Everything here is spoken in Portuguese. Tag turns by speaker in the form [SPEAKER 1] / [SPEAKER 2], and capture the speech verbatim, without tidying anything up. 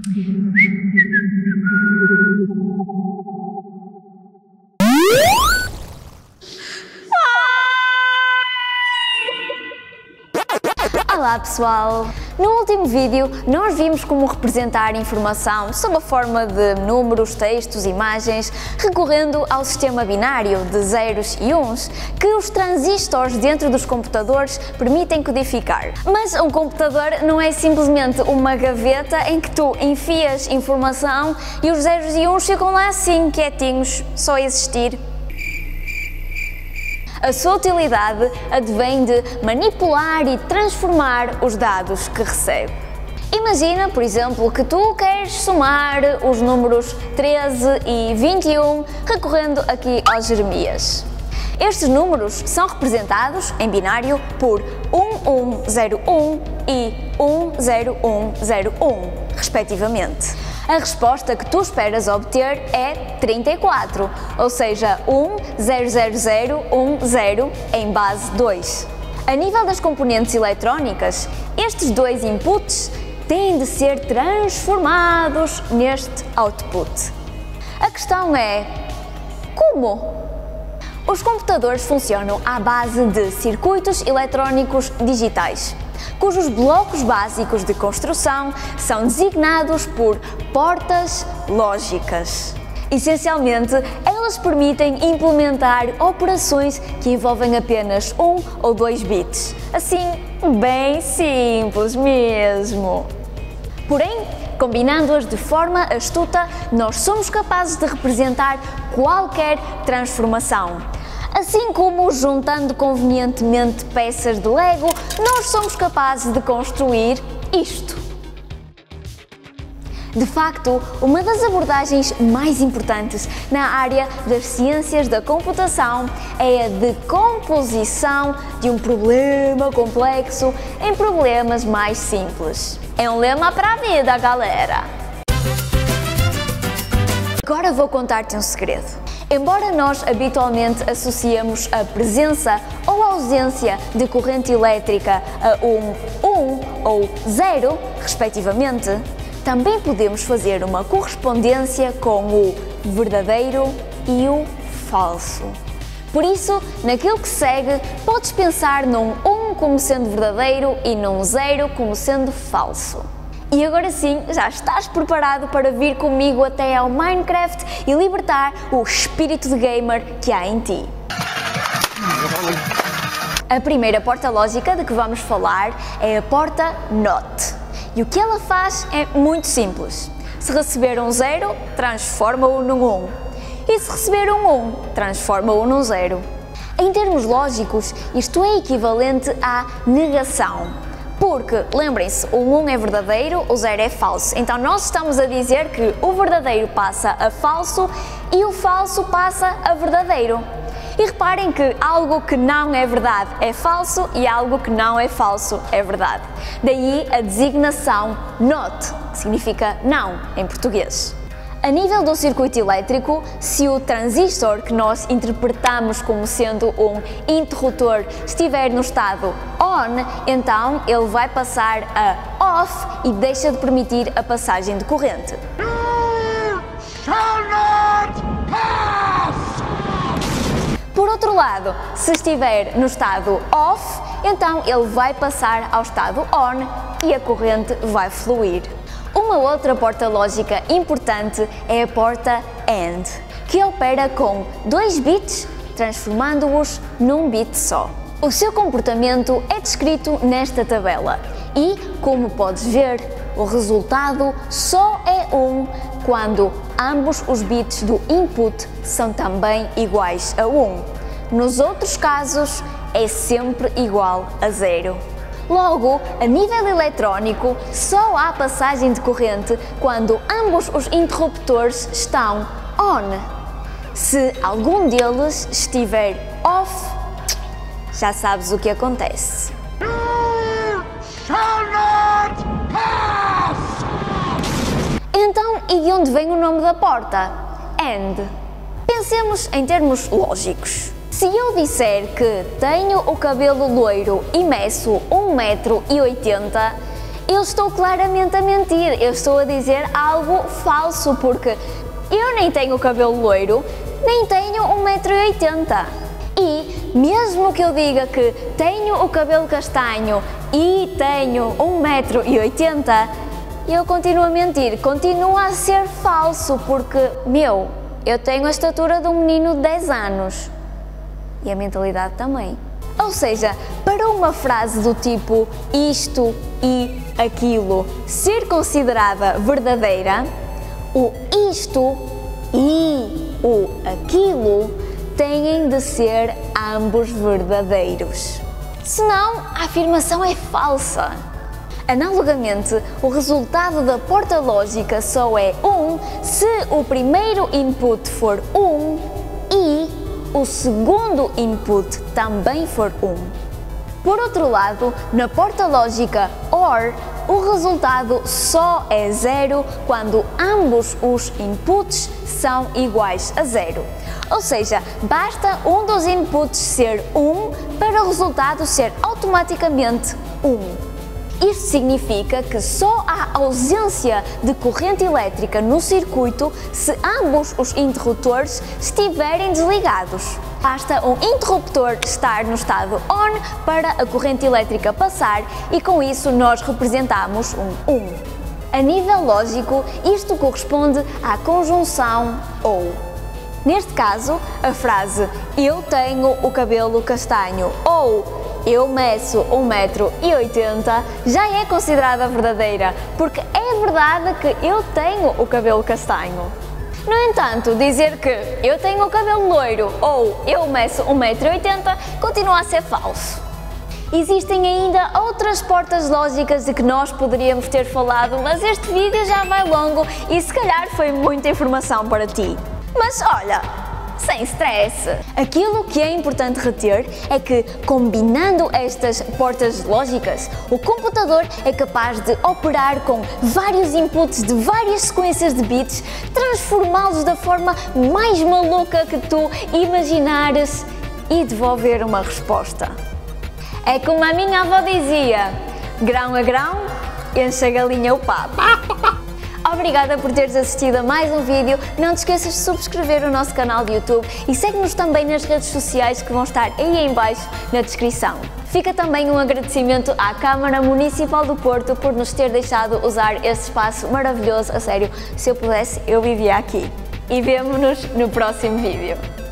[SPEAKER 1] Olá pessoal! No último vídeo nós vimos como representar informação sob a forma de números, textos, imagens, recorrendo ao sistema binário de zeros e uns que os transistores dentro dos computadores permitem codificar. Mas um computador não é simplesmente uma gaveta em que tu enfias informação e os zeros e uns ficam lá assim, quietinhos, só a existir. A sua utilidade advém de manipular e transformar os dados que recebe. Imagina, por exemplo, que tu queres somar os números treze e vinte e um recorrendo aqui ao Jeremias. Estes números são representados em binário por um um zero um e um zero um zero um, respectivamente. A resposta que tu esperas obter é trinta e quatro, ou seja, um zero zero zero um zero em base dois. A nível das componentes eletrónicas, estes dois inputs têm de ser transformados neste output. A questão é: como? Os computadores funcionam à base de circuitos eletrónicos digitais, cujos blocos básicos de construção são designados por portas lógicas. Essencialmente, elas permitem implementar operações que envolvem apenas um ou dois bits. Assim, bem simples mesmo. Porém, combinando-as de forma astuta, nós somos capazes de representar qualquer transformação. Assim como, juntando convenientemente peças de Lego, nós somos capazes de construir isto. De facto, uma das abordagens mais importantes na área das ciências da computação é a decomposição de um problema complexo em problemas mais simples. É um lema para a vida, galera! Agora vou contar-te um segredo. Embora nós habitualmente associemos a presença ou ausência de corrente elétrica a um um ou zero, respectivamente, também podemos fazer uma correspondência com o verdadeiro e o falso. Por isso, naquilo que segue, podes pensar num um como sendo verdadeiro e num zero como sendo falso. E agora sim, já estás preparado para vir comigo até ao Minecraft e libertar o espírito de gamer que há em ti. A primeira porta lógica de que vamos falar é a porta NOT. E o que ela faz é muito simples. Se receber um zero, transforma-o num um. E se receber um um, transforma-o num zero. Em termos lógicos, isto é equivalente à negação. Porque, lembrem-se, o um é verdadeiro, o zero é falso. Então nós estamos a dizer que o verdadeiro passa a falso e o falso passa a verdadeiro. E reparem que algo que não é verdade é falso e algo que não é falso é verdade. Daí a designação NOT, que significa não em português. A nível do circuito elétrico, se o transistor que nós interpretamos como sendo um interruptor estiver no estado ON, então ele vai passar a OFF e deixa de permitir a passagem de corrente.
[SPEAKER 2] You shall not pass!
[SPEAKER 1] Por outro lado, se estiver no estado OFF, então ele vai passar ao estado ON e a corrente vai fluir. Uma outra porta lógica importante é a porta AND, que opera com dois bits, transformando-os num bit só. O seu comportamento é descrito nesta tabela e, como podes ver, o resultado só é um quando ambos os bits do input são também iguais a um. Nos outros casos, é sempre igual a zero. Logo, a nível eletrónico, só há passagem de corrente quando ambos os interruptores estão ON. Se algum deles estiver OFF, já sabes o que acontece.
[SPEAKER 2] You shall not pass!
[SPEAKER 1] Então, e de onde vem o nome da porta? AND. Pensemos em termos lógicos. Se eu disser que tenho o cabelo loiro e meço um metro e oitenta, eu estou claramente a mentir, eu estou a dizer algo falso, porque eu nem tenho cabelo loiro, nem tenho um metro e oitenta. E mesmo que eu diga que tenho o cabelo castanho e tenho um metro e oitenta, eu continuo a mentir, continua a ser falso, porque, meu, eu tenho a estatura de um menino de dez anos e a mentalidade também. Ou seja, para uma frase do tipo isto e aquilo ser considerada verdadeira, o isto e o aquilo têm de ser ambos verdadeiros. Senão, a afirmação é falsa. Analogamente, o resultado da porta lógica só é um se o primeiro input for um e o segundo input também for um. Por outro lado, na porta lógica OR, o resultado só é zero quando ambos os inputs são iguais a zero. Ou seja, basta um dos inputs ser um para o resultado ser automaticamente um. Isto significa que só há ausência de corrente elétrica no circuito se ambos os interruptores estiverem desligados. Basta um interruptor estar no estado ON para a corrente elétrica passar e com isso nós representamos um um. A nível lógico, isto corresponde à conjunção OU. Neste caso, a frase eu tenho o cabelo castanho ou eu meço um metro e oitenta já é considerada verdadeira, porque é verdade que eu tenho o cabelo castanho. No entanto, dizer que eu tenho o cabelo loiro ou eu meço um metro e oitenta continua a ser falso. Existem ainda outras portas lógicas de que nós poderíamos ter falado, mas este vídeo já vai longo e se calhar foi muita informação para ti. Mas olha, sem stress. Aquilo que é importante reter é que, combinando estas portas lógicas, o computador é capaz de operar com vários inputs de várias sequências de bits, transformá-los da forma mais maluca que tu imaginares e devolver uma resposta. É como a minha avó dizia, grão a grão, enche a galinha o papo. Obrigada por teres assistido a mais um vídeo, não te esqueças de subscrever o nosso canal de YouTube e segue-nos também nas redes sociais que vão estar aí em baixo na descrição. Fica também um agradecimento à Câmara Municipal do Porto por nos ter deixado usar este espaço maravilhoso, a sério, se eu pudesse eu vivia aqui. E vemo-nos no próximo vídeo.